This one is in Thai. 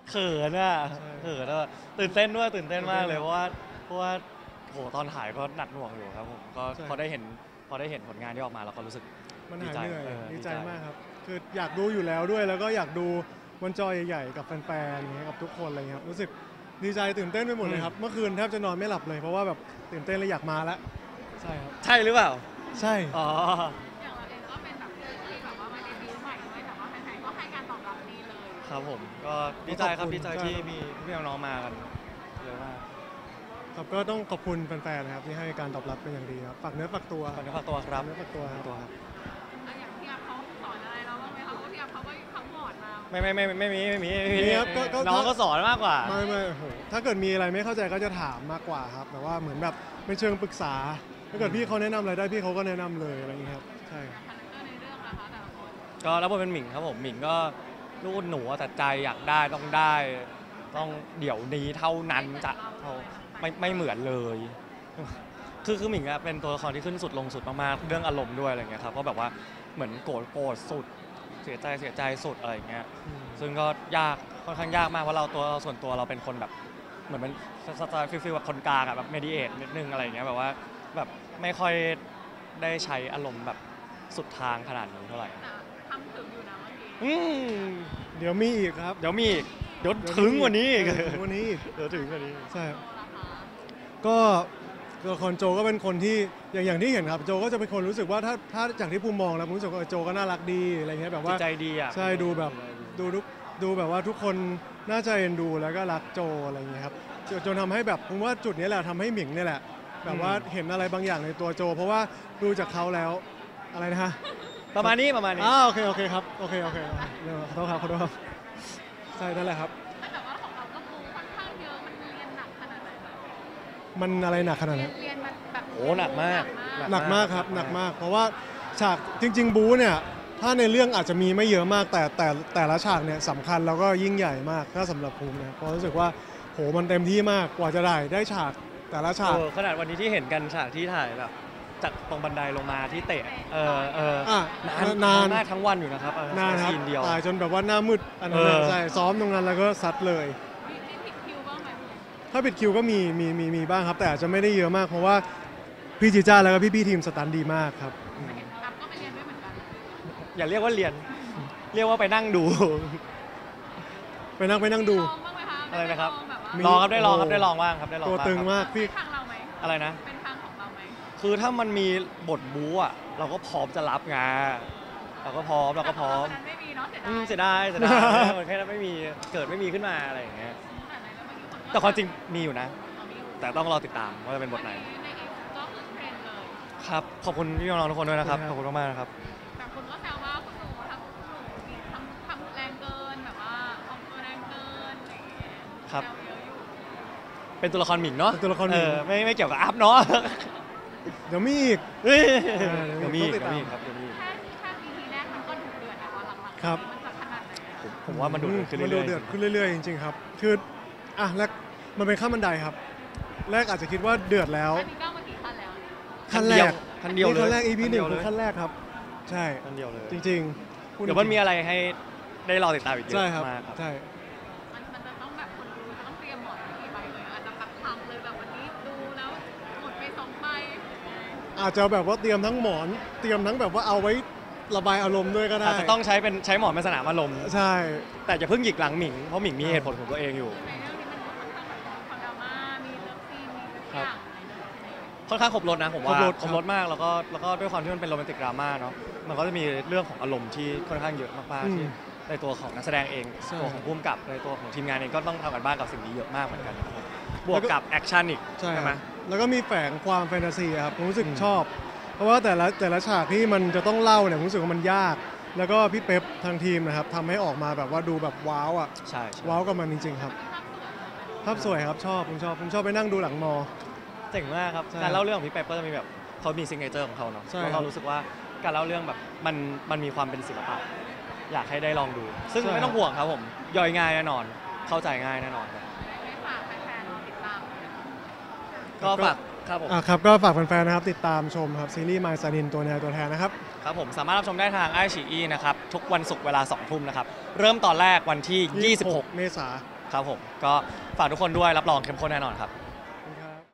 เขินอ่ะเขินอ่ะตื่นเต้นด้วยตื่นเต้นมากเลยเพราะว่าโหตอนถ่ายก็หนักหน่วงอยู่ครับผมก็พอได้เห็นผลงานที่ออกมาแล้วก็รู้สึกมันหายเหนื่อยดีใจมากครับคืออยากดูอยู่แล้วด้วยแล้วก็อยากดูบนจอใหญ่ๆกับแฟนๆนี้กับทุกคนอะไรเงี้ยครับรู้สึกดีใจตื่นเต้นไปหมดเลยครับเมื่อคืนแทบจะนอนไม่หลับเลยเพราะว่าแบบตื่นเต้นเลยอยากมาแล้วใช่ครับใช่หรือเปล่าใช่อ๋ออย่างเราเองก็เป็นแบบที่แบบว่ามาเดบิวต์ใหม่ด้วยแต่ว่าแฟนๆก็ให้การตอบรับดีเลยครับผมก็ดีใจครับดีใจที่มีพี่น้องๆมากันเยอะมากครับก็ต้องขอบคุณแฟนๆนะครับที่ให้การตอบรับเป็นอย่างดีครับฝากเนื้อฝากตัวฝากเนื้อฝากตัวครับเนื้อฝากตัวครับอย่างพี่อัพเขาสอนอะไรเราบ้างไหมคะเพราะว่าพี่อัพเขาก็ทั้งหมดมาไม่ครับน้องก็สอนมากกว่าไม่โหถ้าเกิดมีอะไรไม่เข้าใจก็จะถามมากกว่าครับแต่ว่าเหมือนแบบเป็นเชิงปรึกษาถ้าเกิดพี่เขาแนะนำอะไรได้พี่เขาก็แนะนำเลยอะไรอย่างเงี้ยครับใช่คาแรคเตอร์ในเรื่องนะคะแต่ละคนก็รับบทเป็นหมิงครับผมหมิงก็ลูกหนูแต่ใจอยากได้ต้องเดี๋ยวนี้เท่านั้นจะไม่เหมือนเลยคือหมิงอะเป็นตัวละครที่ขึ้นสุดลงสุดมากๆเรื่องอารมณ์ด้วยอะไรเงี้ยครับก็แบบว่าเหมือนโกรธสุดเสียใจสุดอะไรเงี้ยซึ่งก็ยากค่อนข้างยากมากเพราะเราส่วนตัวเราเป็นคนแบบเหมือนเป็นสไตล์ฟิลแบบคนกลางอะแบบเมดิเอทนิดนึงอะไรเงี้ยแบบว่าแบบไม่ค่อยได้ใช้อารมณ์แบบสุดทางขนาดนี้เท่าไหร่ทำถึงอยู่นะเมื่อกี้เดี๋ยวมีอีกครับเดี๋ยวถึงกว่านี้อีกเดี๋ยวถึงกว่านี้ใช่ก็ตัวละครโจก็เป็นคนที่อย่างที่เห็นครับโจก็จะเป็นคนรู้สึกว่าถ้าจากที่ภูมิมองแล้วผมรู้สึกว่าโจก็น่ารักดีอะไรเงี้ยแบบว่าใจดีอ่ะใช่ดูแบบดูแบบว่าทุกคนน่าจะเอ็นดูแล้วก็รักโจอะไรเงี้ยครับจนทำให้แบบผมว่าจุดนี้แหละทำให้หมิงนี่แหละแบบว่าเห็นอะไรบางอย่างในตัวโจเพราะว่าดูจากเขาแล้วอะไรนะฮะประมาณนี้โอเคครับโอเคขอโทษครับใช่นั่นแหละครับแต่ว่าของเราก็ปูค่อนข้างเยอะมันเรียนหนักขนาดไหนมันอะไรหนักขนาดนั้นเรียนมันแบบโอ้หนักมากครับหนักมากเพราะว่าฉากจริงๆบู๊เนี่ยถ้าในเรื่องอาจจะมีไม่เยอะมากแต่ละฉากเนี่ยสำคัญแล้วก็ยิ่งใหญ่มากถ้าสำหรับภูมินะเพราะรู้สึกว่าโหมันเต็มที่มากกว่าจะได้ฉากแต่ละฉากขนาดวันนี้ที่เห็นกันฉากที่ถ่ายแบบจากตรงบันไดลงมาที่เตะนานมากทั้งวันอยู่นะครับนานครับตายจนแบบว่าหน้ามืดอันนั้นใช่ซ้อมตรงนั้นแล้วก็ซัดเลยผิดคิวบ้างไหมถ้าผิดคิวก็มีบ้างครับแต่อาจจะไม่ได้เยอะมากเพราะว่าพี่จีจ้าแล้วก็พี่ทีมสตันดีมากครับก็ไปเรียนด้วยเหมือนกันอย่าเรียกว่าเรียนเรียกว่าไปนั่งดูไปนั่งดูอะไรนะครับลองครับได้ลองบ้างครับได้ลองตัวตึงมากพี่ทางเราไหมอะไรนะเป็นทางของเราไหมคือถ้ามันมีบทบู๊อ่ะเราก็พร้อมจะรับไงเราก็พร้อมไม่มีเนาะเสียดายแค่นั้นไม่มีเกิดไม่มีขึ้นมาอะไรอย่างเงี้ยแต่ความจริงมีอยู่นะแต่ต้องรอติดตามว่าจะเป็นบทไหนครับขอบคุณพี่น้องทุกคนด้วยนะครับขอบคุณมากๆนะครับแต่คุณก็แซวว่าคุณหนูทำแรงเกินแบบว่าออกตัวแรงเกินอะไรอย่างเงี้ยครับเป็นตัวละครหมิงเนาะตัวละครหมิงไม่เกี่ยวกับอัพเนาะเดี๋ยวมีอีกเดี๋ยวมีครับแค่ปีที่แรกมันก็ดุเดือดแต่ว่าหลังๆครับมันจะขนาดผมว่ามันดุเดือดขึ้นเรื่อยๆจริงๆครับคือแล้วมันเป็นขั้นบันไดครับแรกอาจจะคิดว่าเดือดแล้วอันนี้ก้าวมากี่ขั้นแล้วขั้นแรกขั้นเดียวเลยขั้นแรก EP 1คือขั้นแรกครับใช่ขั้นเดียวเลยจริงๆเดี๋ยวมันมีอะไรให้ได้รอติดตามอีกเยอะมากครับใช่มันจะต้องแบบคนดูต้องเตรียมหมดกี่ใบเลยอาจจะแบบพังเลยแบบวันนี้ดูแล้วหมดไป2 ใบอาจจะแบบว่าเตรียมทั้งหมอนเตรียมทั้งแบบว่าเอาไว้ระบายอารมณ์ด้วยก็ได้อาจจะต้องใช้หมอนเป็นสนามอารมณ์ใช่แต่อย่าเพิ่งหยิกหลังหมิงเพราะหมิงมีเหตุผลของตัวเองอยู่ในเรื่องนี้มันค่อนข้างแบบความดราม่ามีเลิฟซีนมีทุกอย่างค่อนข้างครบรถนะผมว่าครบรถมากแล้วก็ด้วยความที่มันเป็นโรแมนติกดราม่าเนาะมันก็จะมีเรื่องของอารมณ์ที่ค่อนข้างเยอะมากๆที่ในตัวของนักแสดงเองตัวของผู้กำกับในตัวของทีมงานเองก็ต้องทำกันบ้านกับสิ่งนี้เยอะมากเหมือนกันบวกกับแอคชั่นอีกใช่ไหมแล้วก็มีแฝงความแฟนตาซีครับผมรู้สึกชอบเพราะว่าแต่ละฉากที่มันจะต้องเล่าเนี่ยผมรู้สึกว่ามันยากแล้วก็พี่เป๊ปทางทีมนะครับทำให้ออกมาแบบว่าดูแบบว้าวใช่ว้าวกับมันจริงๆครับภาพสวยครับผมชอบไปนั่งดูหลังมอเจ๋งมากครับการเล่าเรื่องของพี่เป๊ปก็จะมีแบบเขามีซิงเกิลของเขาเนาะแล้วเรารู้สึกว่าการเล่าเรื่องแบบมันมีความเป็นศิลปะอยากให้ได้ลองดูซึ่งไม่ต้องห่วงครับผมย่อยง่ายแน่นอนเข้าใจง่ายแน่นอนครับฝากแฟนๆติดตามก็ฝากครับผมครับก็ฝากแฟนๆนะครับติดตามชมครับซีรีส์ My Sanin ตัวแนวตัวแทนนะครับครับผมสามารถรับชมได้ทาง iQIYI นะครับทุกวันศุกร์เวลา 20:00 นนะครับเริ่มตอนแรกวันที่26 เมษายนครับผมก็ฝากทุกคนด้วยรับรองเข้มข้นแน่นอนครับ